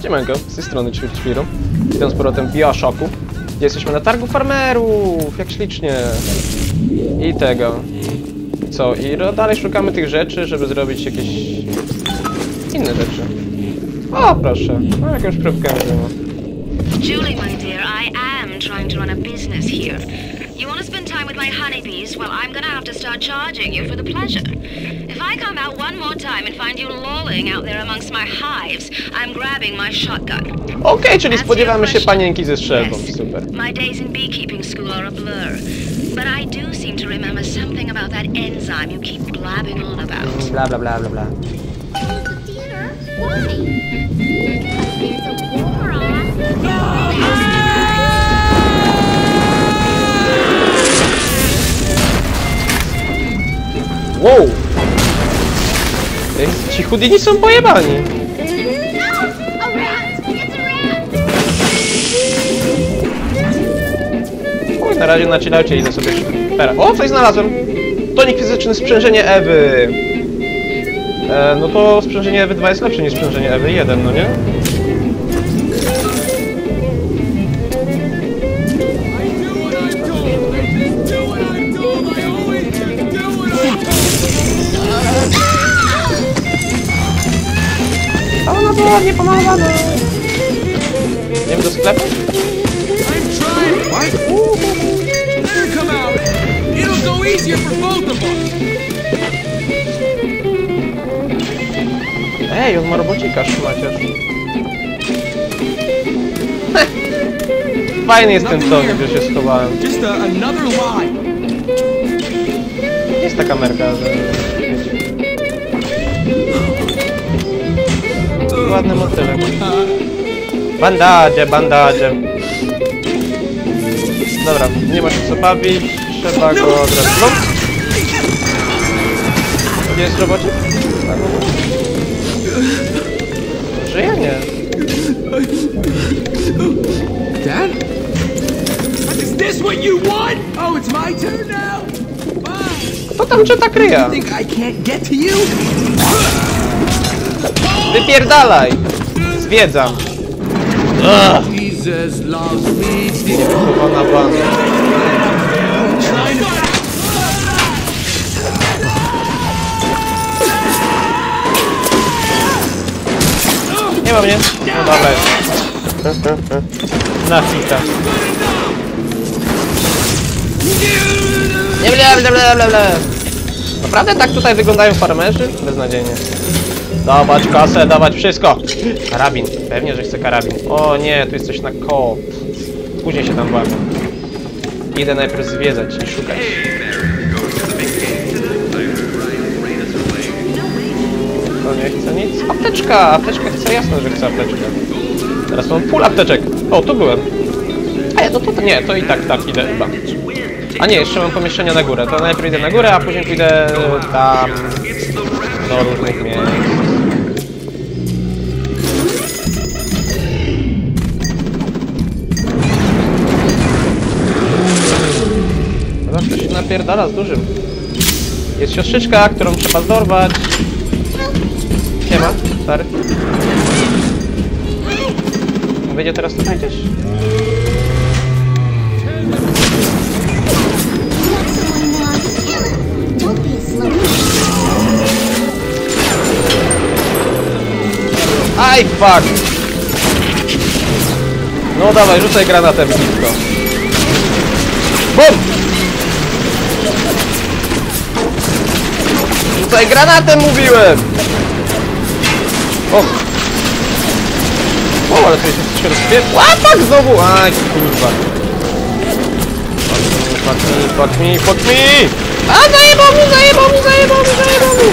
Siemanko, z tej strony Ćwirćwiru. Witam z powrotem w Bioshocku, gdzie jesteśmy na targu farmerów, jak ślicznie. I tego. Co? I dalej szukamy tych rzeczy, żeby zrobić jakieś inne rzeczy. O, proszę. No, jakąś próbkę robimy. Julie, my dear, I am trying to run a business here. You want to spend time with my honeybees? Well, I'm gonna have to start charging you for the pleasure. If I come out one more time and find you lolling out there amongst my hives, I'm grabbing my shotgun. Okej, czyli spodziewamy się panienki ze strzelbą. Super. My days in beekeeping school are a blur. But I do seem to remember something about that enzyme you keep blabbing on about. Bla bla bla bla bla. Wow! Ci chudyni są pojebani. Oj, na razie na chillaucie idę sobie szpera. O, coś znalazłem! Tonik fizyczny, sprzężenie Ewy. No to sprzężenie Ewy 2 jest lepsze niż sprzężenie Ewy 1, no nie? A ona była niepomalowana. Idziemy do sklepu? Ej, on ma robocika, szmaciarz. Fajny jest ten ton, gdzie się schowałem. Jest ta kamerka, że... Ładny motylek. Bandaże, bandaże. Dobra, nie ma się co bawić. Trzeba go od razu... Gdzie jest robocik? Żyje? Nie. Dad? Is this what you want? Oh, it's my turn now. Kto tam czyta kryja? Think I can't get to you? Wypierdalaj! Zwiedzam. Jesus loves me. Chowana banda. Nie ma mnie. No dobra. Na hita. Nie bla. Naprawdę tak tutaj wyglądają farmerzy? Beznadziejnie. Dawać kasę, dawać wszystko. Karabin. Pewnie, że chcę karabin. O nie, tu jest coś na koop. Później się tam bawię. Idę najpierw zwiedzać i szukać. To nie chcę nic. Apteczka! Apteczkę chcę, jasno, że chcę apteczkę. Teraz mam full apteczek. O, tu byłem. A ja, to nie, to i tak idę chyba. A nie, jeszcze mam pomieszczenia na górę. To najpierw idę na górę, a później pójdę tam do różnych miejsc. Zawsze się napierdala z dużym. Jest siostrzyczka, którą trzeba zdorwać. Nie ma, stary. Wyjdzie teraz tutaj gdzieś? Aj, fuck! No dawaj, rzucaj granatem blisko. BUM! Rzucaj granatem, mówiłem! O! O, ale to się rozpier... Łapak znowu! Aj, kurwa. Fuck me! A, zajebał mi!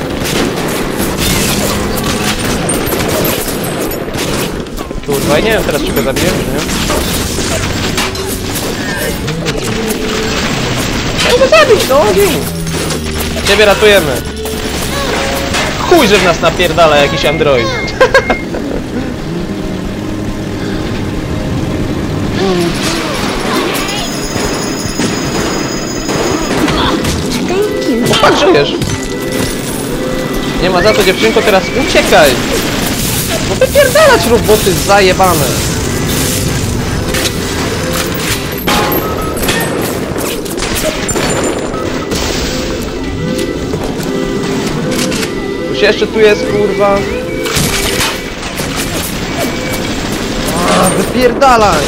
Kurwa, i nie wiem teraz, czy go zabiję, czy nie? Chciałem go zabić, no, ogień! Ciebie ratujemy. Chuj, że w nas napierdala jakiś android. Chłopak, żyjesz. Nie ma za to, dziewczynko, teraz uciekaj! No wypierdalać roboty zajebane! Coś jeszcze tu jest, kurwa. A, wypierdalaj!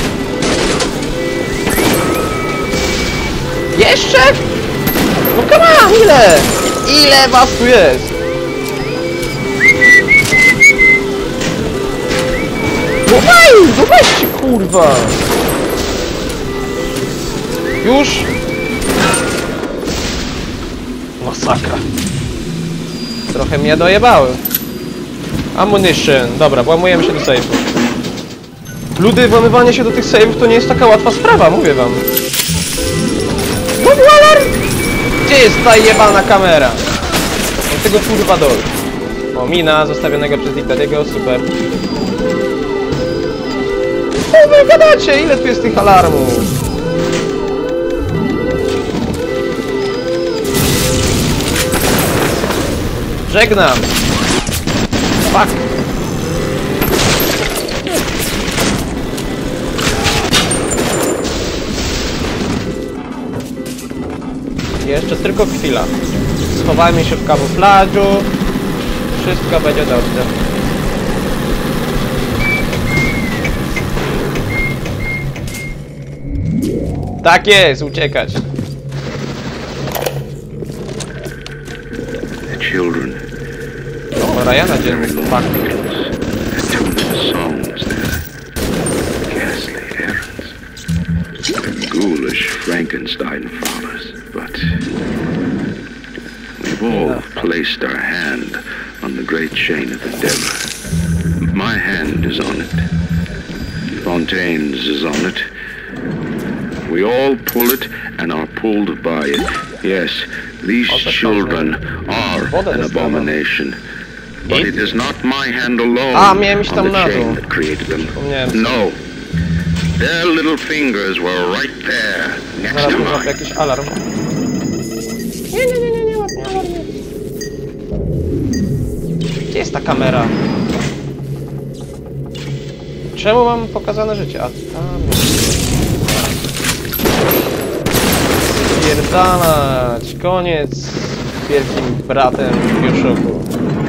Jeszcze? No come on, ile? Ile was tu jest? No weźcie, kurwa! Już? Masakra. Trochę mnie dojebały. Ammunition. Dobra, włamujemy się do sejfu. Ludy, włamywanie się do tych sejfów to nie jest taka łatwa sprawa, mówię wam. No alarm! Gdzie jest ta jebana kamera? Do tego kurwa dol. O, mina zostawionego przez Litteriego, super. Co wy gadacie? Ile tu jest tych alarmów? Żegnam! Fuck! Jeszcze tylko chwila. Schowajmy się w kamuflażu. Wszystko będzie dobrze. Tak jest, uciekać. The children. O, Ryana dzienny chłopak. Attuned to the songs, their ghastly errands. Ghoulish Frankenstein fathers, but we've all placed our hand on the great chain of endeavor. My hand is on it. Fontaine's is on it. We all pull it and are pulled by it. Yes, these children are an abomination. But it is not my hand alone on the chain that created them. No. Their little fingers were right there, next to mine. Jakiś alarm. Nie, łapnie alarm. Gdzie jest ta kamera? Czemu mam pokazane życie? A tam jest. Pierdalać! Koniec z wielkim bratem w Bioshoku.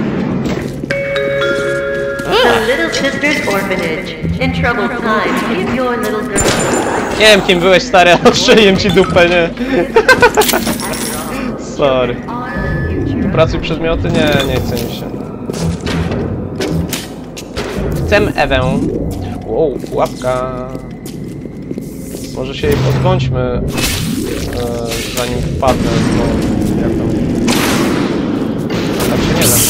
The Little Sisters Orphanage. In troubled times, give your little girl. Nie wiem kim byłeś, stary, ale odstrzeliłem ci dupę, nie? Sorry. Pracuj przedmioty? Nie chce mi się. Chcę Ewę. Wow, pułapka. Może się jej pozbądźmy, zanim wpadnę, bo jak tam... Tak się nie da.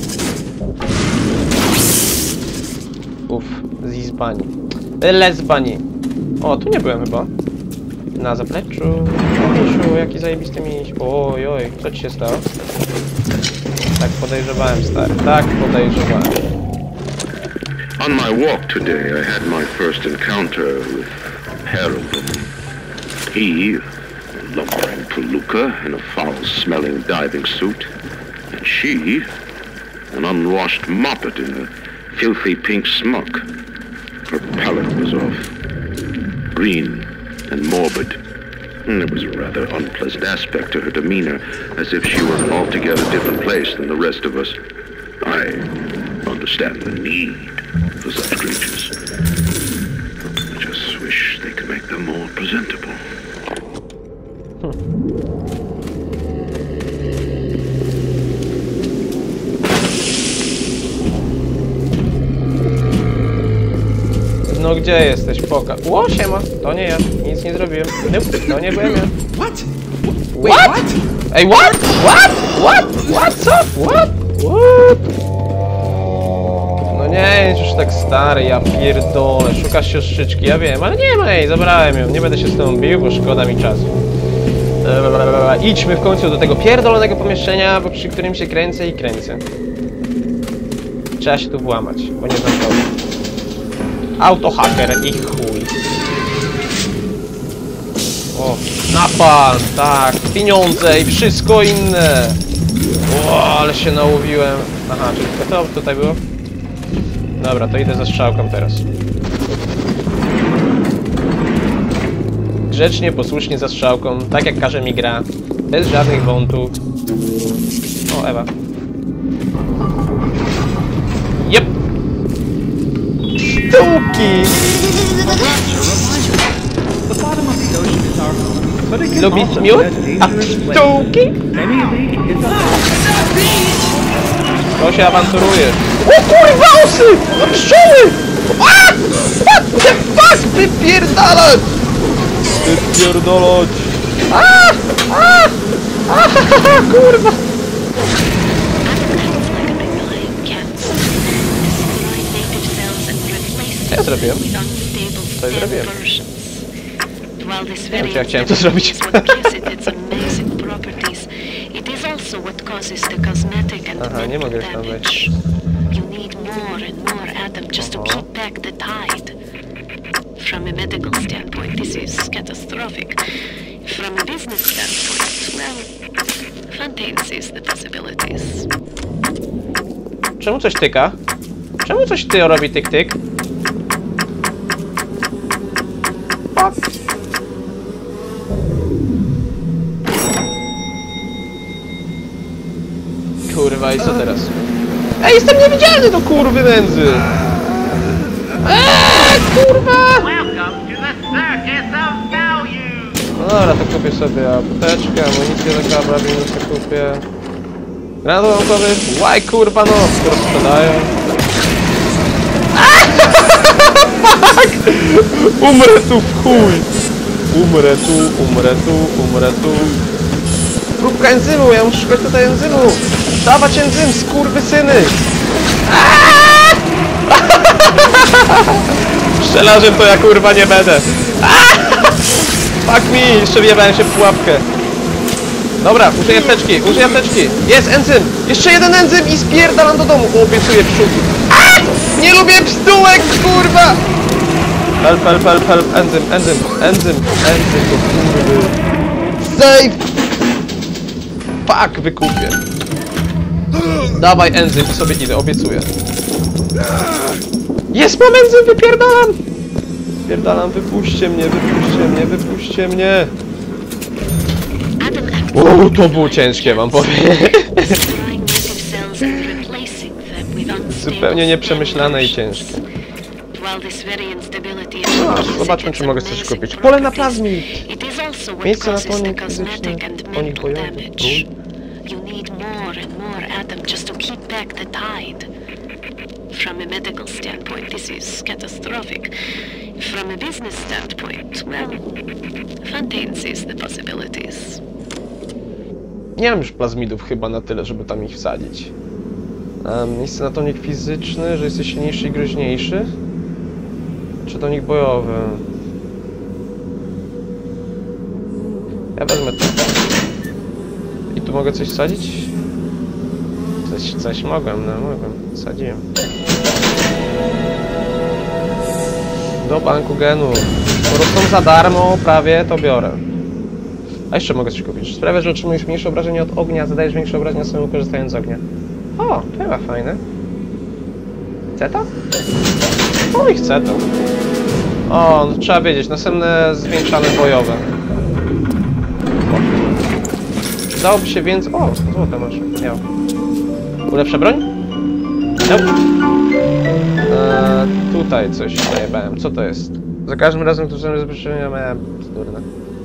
Uff, z bani. Tyle z bani. O, tu nie byłem chyba. Na zapleczu. O, misiu, jaki zajebisty miś. Oj, co ci się stało? Tak podejrzewałem, stary. Tak podejrzewałem. On my walk today, I had my first encounter with Harold. He, a lumbering palooka in a foul-smelling diving suit, and she, an unwashed moppet in a filthy pink smock. Her palate was off, green and morbid. There was a rather unpleasant aspect to her demeanor, as if she were in an altogether different place than the rest of us. I understand the need for such creatures. I just wish they could make them more presentable. No gdzie jesteś? Poka. Ło, siema. To nie ja. Nic nie zrobiłem. Nope, to nie byłem ja. What? What? Ej, what? What? Co? What? No nie, jest już tak stary, ja pierdolę. Szukasz siostrzyczki, ja wiem, ale nie ma jej, zabrałem ją. Nie będę się z tobą bił, bo szkoda mi czasu. Idźmy w końcu do tego pierdolonego pomieszczenia, przy którym się kręcę i kręcę. Trzeba się tu włamać, bo nie znam kogo. Autohacker i chuj. O, napalm, tak, pieniądze i wszystko inne. O, ale się nałowiłem. Aha, czyli tylko to tutaj było? Dobra, to idę ze strzałką teraz. Grzecznie, posłusznie za strzałką, tak jak każe mi gra. Bez żadnych wątów. O, Ewa. Jep! Sztuki! Lubisz miód? A sztuki? To się awanturuje. O kurwa, osy! No pszczoły! A! What the fuck? Wypierdalać! Wypierdalać! A! A! A! Kurwa! Co ja zrobiłem? Co ja zrobiłem? Nie wiem, czy ja chciałem to zrobić. Aha, nie mogę już tam wejść. From a medical standpoint, this is catastrophic. From a business standpoint, well, Fontaine sees the possibilities. Czemu coś tyka? Czemu coś ty robi tyk-tyk? Fuck. Kurwa, i co teraz? Ej, jestem niewidzialny do kurwy nędzy! Kurwa! No dobra, to kupię sobie apteczkę, amunicję do karabinu sobie kupię. Granat łamkowy? Łaj kurwa no, skoro sprzedają. Fuck! Umrę tu w chuj! Umrę tu. Próbka enzymu, ja muszę szukać tutaj enzymu! Dawać enzym, skurwysyny! Strzelarzem to ja kurwa nie będę! Fuck me! Jeszcze wjebałem się w pułapkę! Dobra, użyję apteczki! Jest enzym! Jeszcze jeden enzym i spierdalam do domu! Obiecuję przód! Nie lubię pstułek, kurwa! Help! Enzym do kurwy! Save! Fuck, wykupię! Dawaj enzym i sobie idę, obiecuję! Jest, mam enzym, wypierdalam! Wypuśćcie mnie! O, to było ciężkie, wam powiem. Zupełnie nieprzemyślane i ciężkie. Zobaczmy, czy mogę coś kupić. Pole na plazmid! Miejsce na tonik fizyczny, tonik bojowy. From a medical standpoint, this is catastrophic. From a business standpoint, well, Fontaine sees the possibilities. Nie mam już plazmidów chyba na tyle, żeby tam ich wsadzić. Miejsce na tonik fizyczny, że jesteś silniejszy i groźniejszy? Czy tonik bojowy? Ja wezmę to. I tu mogę coś wsadzić? Coś mogłem. Wsadziłem. Do banku genu. Skoro są za darmo, prawie, to biorę. A jeszcze mogę coś kupić. Sprawia, że otrzymujesz mniejsze obrażenia od ognia, zadajesz większe obrażenia samemu korzystając z ognia. O, to chyba fajne. Chce to? O, i chcę to. O, no, trzeba wiedzieć, następne zwiększane bojowe. Dałoby się więcej... O, złote masz. Miał. Ulepszę broń? Nope. Tutaj coś najebałem. Co to jest? Za każdym razem, gdy użyłem zabezpieczenia, miałem... Bzdurne.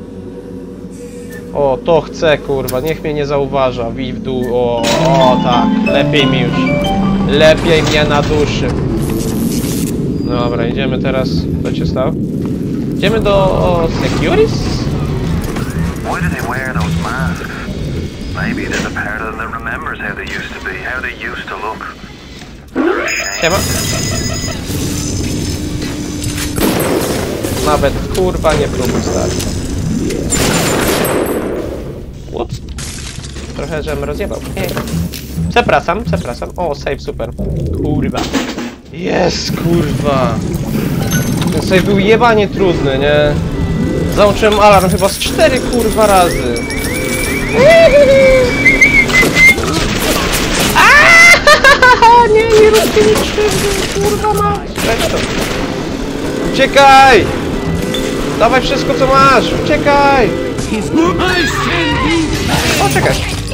O, to chcę, kurwa. Niech mnie nie zauważa. Bij w dół. O, tak. Lepiej mi już. Lepiej mnie na duszy. Dobra, idziemy teraz. Co się stało? Idziemy do... Securis? Why do they wear those masks? Maybe there's a part of them that remembers how they used to be, how they used to look. Siema. Nawet kurwa nie próbuj stać. What? Trochę żem rozjebał. Przepraszam. O, save, super. Kurwa. Jest, kurwa. Ten save był jebanie trudny, nie? Załączyłem alarm chyba z 4 kurwa razy. Nie. nie róbcie mi krzywdy, kurwa ma! Weź to. Uciekaj! Dawaj wszystko co masz, uciekaj! O, czekaj.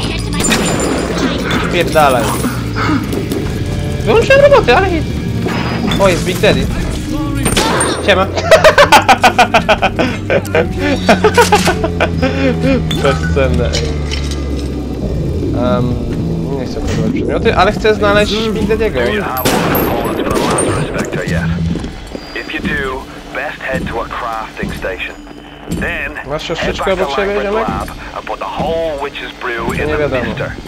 Pierdalaj. Wyłączyłem roboty, ale hit. O, jest Big Daddy. Siema. Bezcenne. Nie chcę próbować przedmioty, ale chcę znaleźć Big Daddy'ego. Masz siostryczkę obok siebie, ziomek? Nie wiadomo.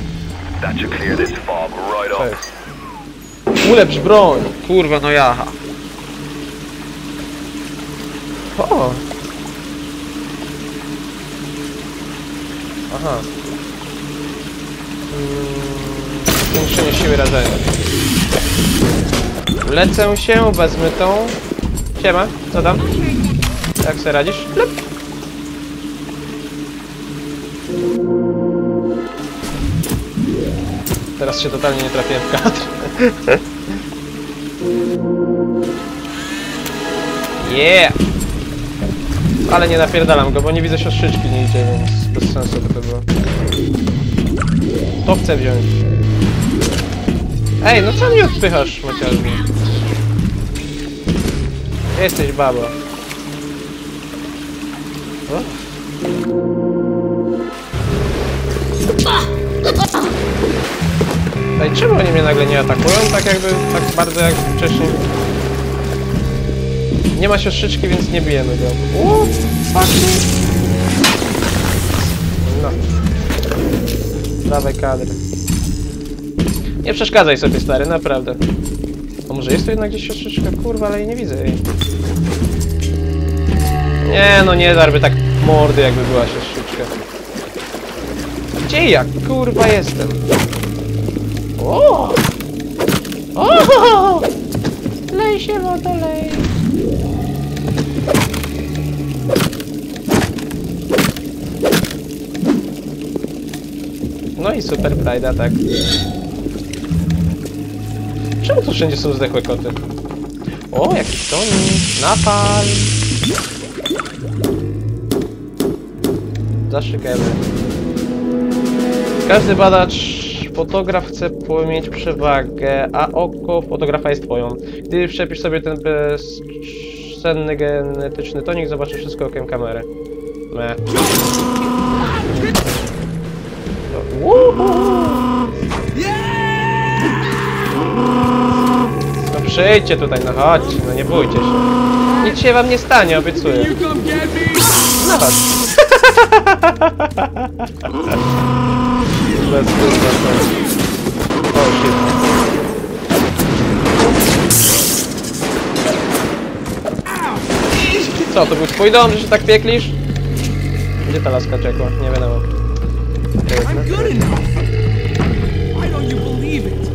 Co jest? Ulepsz broń! Kurwa, no jaha. O! Aha. Zwiększenie siły rażenia. Lecę się, wezmę tą. Siema, co tam? Jak sobie radzisz? Lep. Teraz się totalnie nie trafiłem w kadr. Yeah! Ale nie napierdalam go, bo nie widzę siostrzyczki nigdzie, więc bez sensu by to było. To chcę wziąć. Ej, no co mnie odpychasz, Maciarzu? Jesteś baba. O? Ej, czemu oni mnie nagle nie atakują? Tak jakby, tak bardzo jak wcześniej. Nie ma siostrzyczki, więc nie bijemy go. No. Dawaj kadry. Nie przeszkadzaj sobie, stary, naprawdę. A może jest tu jednak gdzieś siostrzyczka? Kurwa, ale jej nie widzę jej. Nie, no nie darby tak mordy, jakby była siostrzyczka. Gdzie ja, kurwa, jestem? O! O! Lej się, wodo, lej. No i super Pride atak. Czemu tu wszędzie są zdechłe koty? O, jakiś tonik, napal. Zaszykajmy. Każdy badacz, fotograf chce mieć przewagę, a oko fotografa jest twoją. Gdy wszczepisz sobie ten bezcenny genetyczny tonik, zobaczysz wszystko okiem kamery. Meh. No przyjdźcie tutaj, no chodźcie, no nie bójcie się. Nic się wam nie stanie, obiecuję. No chodź. Bez o, shit. Co, to był twój dom, że się tak pieklisz? Gdzie ta laska czekła? Nie wiadomo. I'm good enough. Why don't you believe it?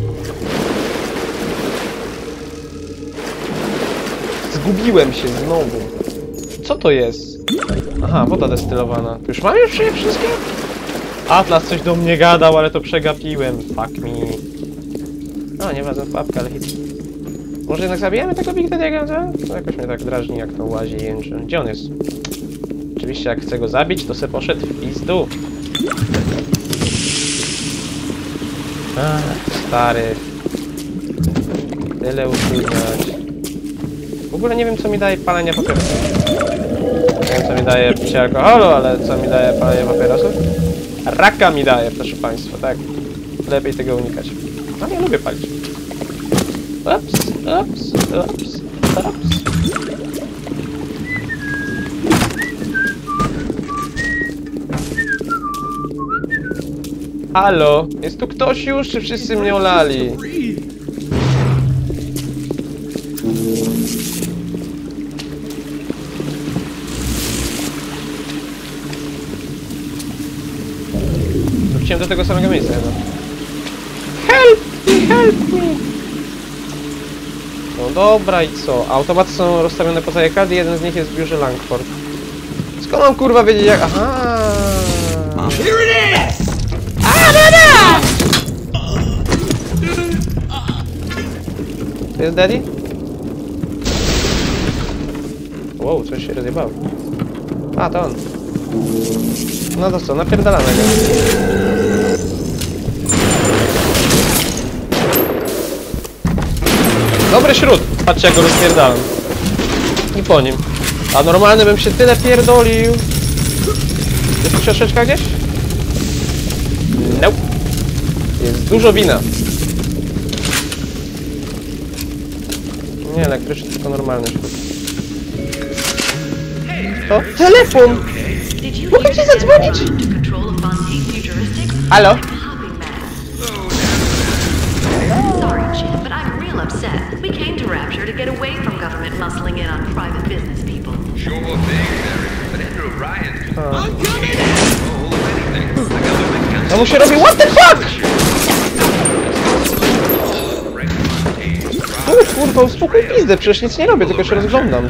Zgubiłem się znowu. Co to jest? Aha, woda destylowana. Już mam już je wszystkie? Atlas coś do mnie gadał, ale to przegapiłem. Fuck me. No, nie ważna pułapka, ale hit. Może jednak zabijemy tego Big Daddy'ego, co? To jakoś mnie tak drażni, jak to łazi i jęczy. Gdzie on jest? Oczywiście jak chcę go zabić, to se poszedł w pizdu. Stary. Tyle utrudniać. W ogóle nie wiem, co mi daje palenie papierosów. Nie wiem, co mi daje picie alkoholu, ale co mi daje palenie papierosów? Raka mi daje, proszę państwa, tak. Lepiej tego unikać. Ale ja lubię palić. Ups, ups, ups, ups. Halo? Jest tu ktoś już, czy wszyscy mnie olali? Wróciłem do tego samego miejsca chyba. Help me, help me! No dobra i co? Automaty są rozstawione po całej kadrze, jeden z nich jest w biurze Langford. Skąd mam kurwa wiedzieć jak... Aha! Here it is! jest Daddy? Wow, coś się rozjebało. A, to on. No to co, napierdalamy, nie? Dobry śród! Patrzcie, jak go rozpierdalam. I po nim. A normalny bym się tyle pierdolił. Jest tu książeczka gdzieś? Nope. Jest dużo wina. Nie elektryczny, tylko normalny śród. To telefon! Mogę ci zadzwonić! Halo? Sorry, Jim, but I'm real upset. We came to Rapture to get away from government muscling in on private business people. Sure thing, Derek. But Andrew Ryan. I'm coming in! Oh, anything. The government can't. No mu się robi, what the fuck? Uż, kurwa, uspokój pizdę, przecież nic nie robię, tylko się rozglądam,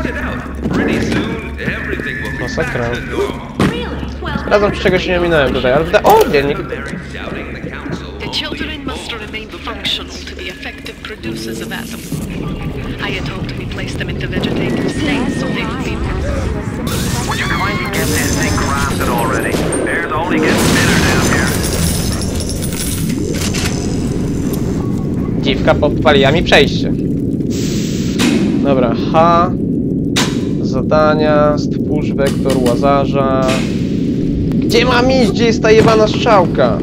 Masakra. Sprawdzam, czy czegoś nie minąłem tutaj, ale o, dziennik. The children must remain functional to be effective producers of atoms. I had hoped we place them into vegetative states so they would be Would you kindly get this thing crafted already? Air's only getting thinner down here. Dziwka podpaliła mi przejście. Dobra, H. Zadania, stwórz wektor łazarza. Gdzie mam iść? Gdzie jest ta jebana strzałka?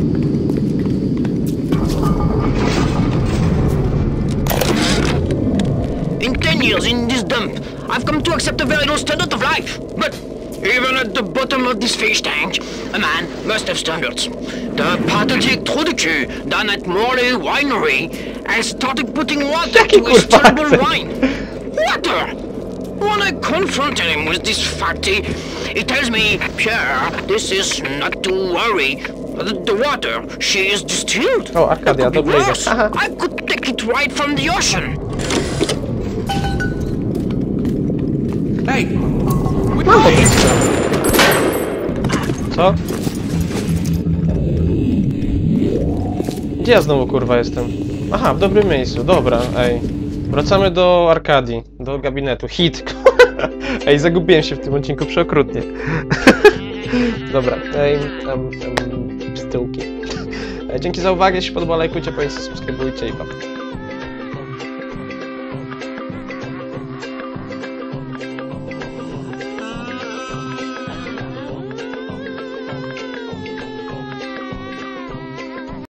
In 10 years in this dump, I've come to accept a very low standard of life. But even at the bottom of this fish tank, a man must have standards. The pathetic Trudeau down at Morley Winery has started putting water to his terrible wine. Water! When I confronted him with this fact, he tells me, Pierre, this is not to worry. The water, she is distilled. O, Arkadia, dobrze idzie. Aha. I could take it right from the ocean. Hey! Mam podpiskę. Co? Gdzie ja znowu, kurwa, jestem? Aha, w dobrym miejscu, dobra, ej. Wracamy do Arkadii, do gabinetu. Hit! Ej, zagubiłem się w tym odcinku przeokrutnie. Dobra, ej, pstyłki. Dzięki za uwagę, jeśli się podoba, lajkujcie, subskrybujcie i pa.